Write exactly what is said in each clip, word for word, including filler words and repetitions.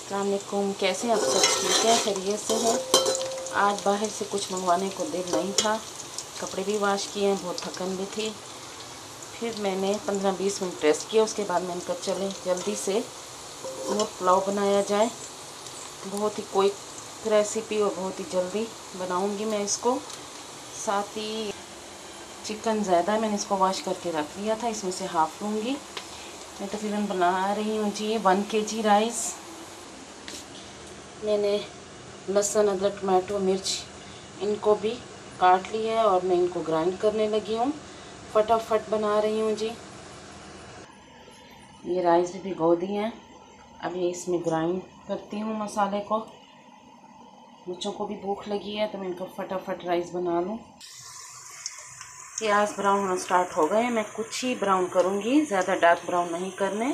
अस्सलाम वालेकुम, कैसे आप सब? ठीक है, खैरियत से हैं। आज बाहर से कुछ मंगवाने को दिल नहीं था, कपड़े भी वॉश किए हैं, बहुत थकन भी थी। फिर मैंने पंद्रह बीस मिनट रेस्ट किया। उसके बाद मैंने कहा चले जल्दी से मुर्ग पुलाव बनाया जाए। बहुत ही क्विक रेसिपी और बहुत ही जल्दी बनाऊंगी मैं इसको। साथ ही चिकन ज़्यादा है, मैंने इसको वॉश करके रख लिया था, इसमें से हाफ़ लूँगी। मैं तकरीबन बना रही हूँ जी वन के जी राइस। मैंने लहसुन, अदरक, टमाटो, मिर्च इनको भी काट लिया है और मैं इनको ग्राइंड करने लगी हूँ। फटाफट बना रही हूँ जी। ये राइस भी भिगो दिए हैं, अभी इसमें ग्राइंड करती हूँ मसाले को। बच्चों को भी भूख लगी है तो मैं इनको फटाफट राइस बना लूँ। प्याज ब्राउन होना स्टार्ट हो गए, मैं कुछ ही ब्राउन करूँगी, ज़्यादा डार्क ब्राउन नहीं करने।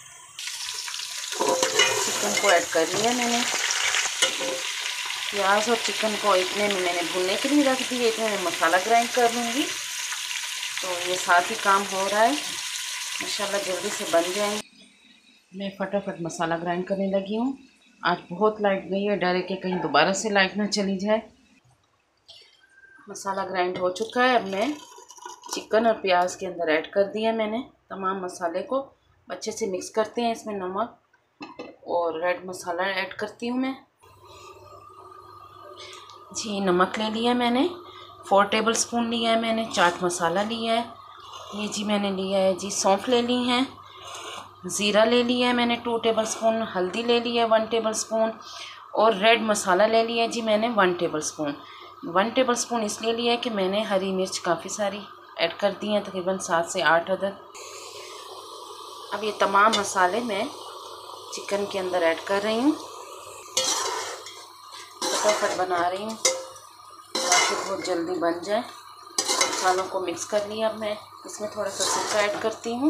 चिकन को ऐड कर लिया मैंने। प्याज और चिकन को इतने में मैंने भूनने के लिए रख दिए, इतने में मसाला ग्राइंड कर लूँगी। तो ये साथ ही काम हो रहा है, माशाल्लाह जल्दी से बन जाएंगे। मैं फटाफट मसाला ग्राइंड करने लगी हूँ। आज बहुत लाइट गई है, डर है कि कहीं दोबारा से लाइट ना चली जाए। मसाला ग्राइंड हो चुका है, अब मैं चिकन और प्याज के अंदर ऐड कर दिया मैंने तमाम मसाले को। अच्छे से मिक्स करते हैं। इसमें नमक और रेड मसाला ऐड करती हूँ मैं जी। नमक ले लिया मैंने, फोर टेबल स्पून लिया है मैंने। चाट मसाला लिया है ये जी, मैंने लिया है जी। सौंफ ले ली है। ज़ीरा ले लिया है मैंने टू टेबल स्पून। हल्दी ले लिया है वन टेबल स्पून। और रेड मसाला ले लिया है जी मैंने one tablespoon. One tablespoon इसलिए लिया है कि मैंने हरी मिर्च काफ़ी सारी ऐड कर दी हैं, तकरीबन सात से आठ अदद। अब ये तमाम मसाले मैं चिकन के अंदर ऐड कर रही हूँ, फटाफट बना रही हूँ ताकि बहुत जल्दी बन जाए। मसालों को मिक्स कर लिया। अब मैं इसमें थोड़ा सा सिरका ऐड करती हूँ।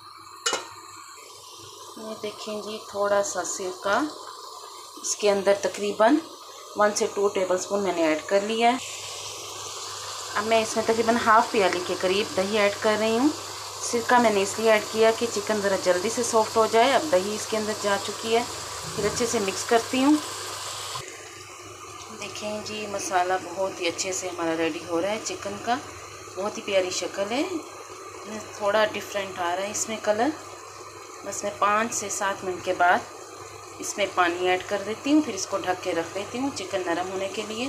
ये देखें जी, थोड़ा सा सिरका इसके अंदर तकरीबन वन से टू टेबल स्पून मैंने ऐड कर लिया है। अब मैं इसमें तकरीबन हाफ़ प्याली के करीब दही ऐड कर रही हूँ। सिरका मैंने इसलिए ऐड किया कि चिकन ज़रा जल्दी से सॉफ्ट हो जाए। अब दही इसके अंदर जा चुकी है, फिर अच्छे से मिक्स करती हूँ। देखें जी, मसाला बहुत ही अच्छे से हमारा रेडी हो रहा है चिकन का। बहुत ही प्यारी शक्ल है, थोड़ा डिफरेंट आ रहा है इसमें कलर। बस मैं पाँच से सात मिनट के बाद इसमें पानी ऐड कर देती हूँ, फिर इसको ढक के रख देती हूँ चिकन नरम होने के लिए।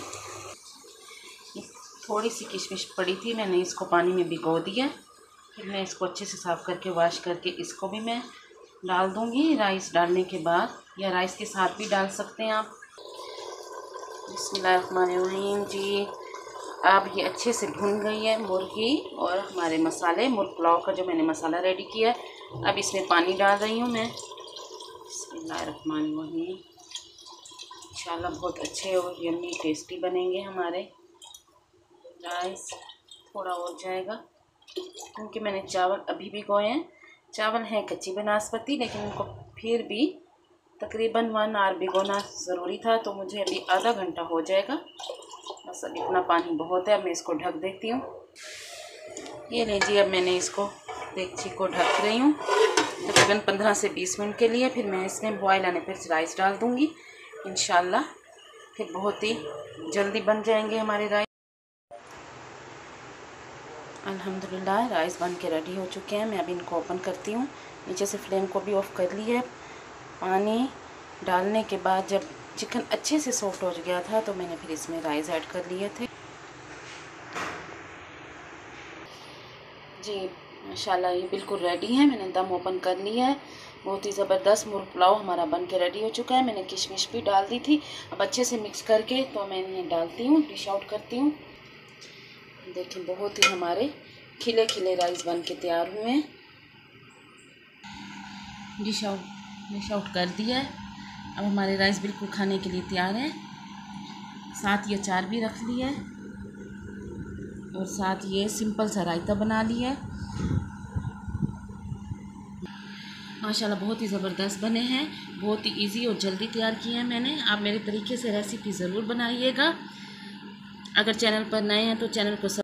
थोड़ी सी किशमिश पड़ी थी, मैंने इसको पानी में भिगो दिया। फिर मैं इसको अच्छे से साफ़ करके वॉश करके इसको भी मैं डाल दूँगी राइस डालने के बाद, या राइस के साथ भी डाल सकते हैं आप। बिस्मिल्लाहिर्रहमानिर्रहीम जी। अब ये अच्छे से भुन गई है मुर्गी और हमारे मसाले। मुर्ग पुलाव का जो मैंने मसाला रेडी किया है, अब इसमें पानी डाल रही हूँ मैं। बिस्मिल्लाहिर्रहमानिर्रहीम। इंशाल्लाह बहुत अच्छे और यम्मी टेस्टी बनेंगे हमारे राइस। थोड़ा हो जाएगा क्योंकि मैंने चावल अभी भिगोए हैं। चावल हैं कच्ची बनास्पति, लेकिन उनको फिर भी तकरीबन वन आवर भिगोना ज़रूरी था, तो मुझे अभी आधा घंटा हो जाएगा। बस अब इतना पानी बहुत है। अब मैं इसको ढक देती हूँ। ये लीजिए, अब मैंने इसको देगची को ढक रही हूँ तकरीबन पंद्रह से बीस मिनट के लिए। फिर मैं इसमें बॉयल आने पर राइस डाल दूँगी इंशाल्लाह। फिर बहुत ही जल्दी बन जाएंगे हमारे राइस। अल्हम्दुलिल्लाह राइस बन के रेडी हो चुके हैं। मैं अभी इनको ओपन करती हूँ। नीचे से फ्लेम को भी ऑफ़ कर ली है। पानी डालने के बाद जब चिकन अच्छे से सॉफ्ट हो गया था तो मैंने फिर इसमें राइस ऐड कर लिए थे जी। माशाल्लाह ये बिल्कुल रेडी है। मैंने दम ओपन कर लिया है। बहुत ही ज़बरदस्त मुर्ग पुलाव हमारा बन के रेडी हो चुका है। मैंने किशमिश भी डाल दी थी। अब अच्छे से मिक्स करके तो मैं इन्हें डालती हूँ, डिश आउट करती हूँ। देखिए, बहुत ही हमारे खिले खिले राइस बन के तैयार हुए हैं। डिश आउट डिश आउट कर दिया है। अब हमारे राइस बिल्कुल खाने के लिए तैयार है। साथ ये अचार भी रख लिया है और साथ ये सिंपल सा रायता बना लिया है। माशाल्लाह बहुत ही ज़बरदस्त बने हैं। बहुत ही इजी और जल्दी तैयार किए हैं मैंने। आप मेरे तरीके से रेसिपी ज़रूर बनाइएगा। अगर चैनल पर नए हैं तो चैनल को